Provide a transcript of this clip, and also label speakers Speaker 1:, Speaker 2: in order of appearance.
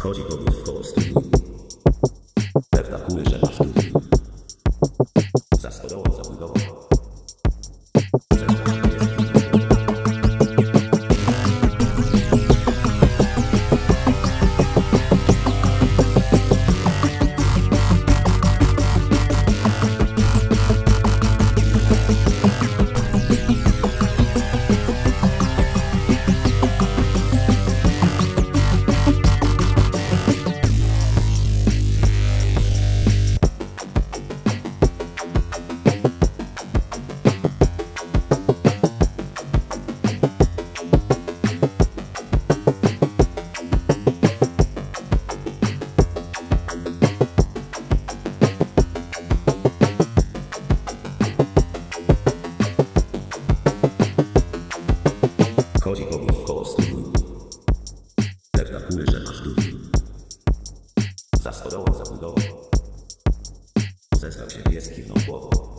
Speaker 1: Chodzi powóz w koło studiu. Pewna kury, że masz studiu. Za stodołą zabudową. Chodzi powóz w koło studiu. Pewna kury, że masz studiu. Za stodołą zabudową. Zeskał się pies, kiwnął głową.